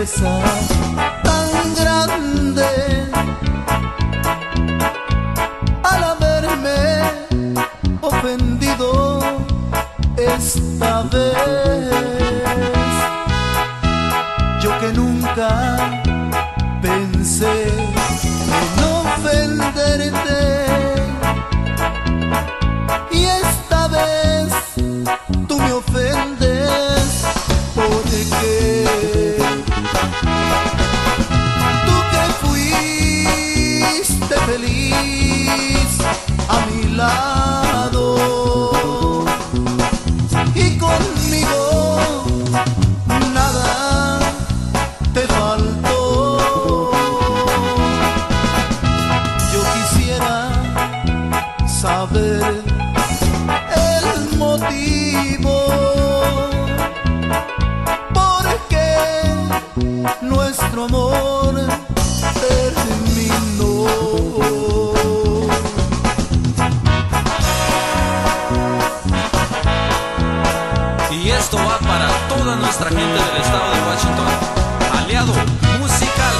tristeza tan grande al haberme ofendido esta vez. Yo que nunca pensé en ofenderte, y esta vez tú me ofendes. Porque tú que fuiste feliz a mi lado y conmigo nada te faltó, yo quisiera saber el motivo nuestro amor terminó. Y esto va para toda nuestra gente del estado de Washington. Aliado musical.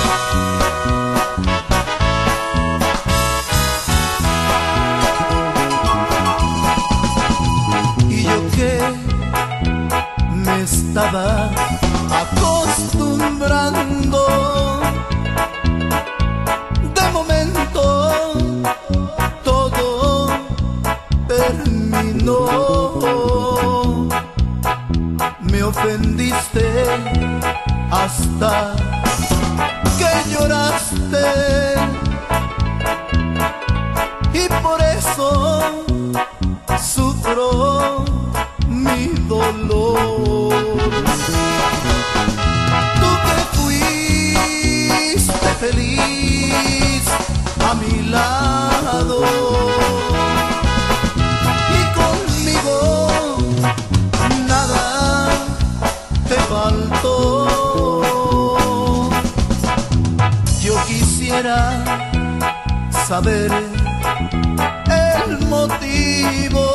Y yo que me estaba acostumbrando, de momento todo terminó. Me ofendiste hasta que lloraste, y por eso sufro mi dolor. Feliz a mi lado y conmigo nada te faltó, yo quisiera saber el motivo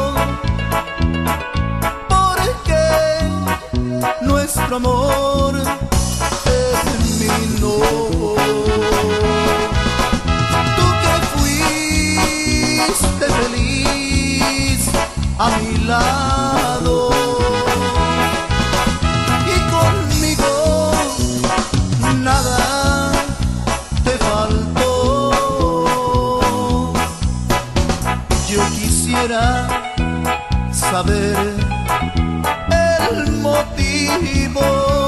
por qué nuestro amor terminó. Tú que fuiste feliz a mi lado y conmigo nada te faltó, yo quisiera saber el motivo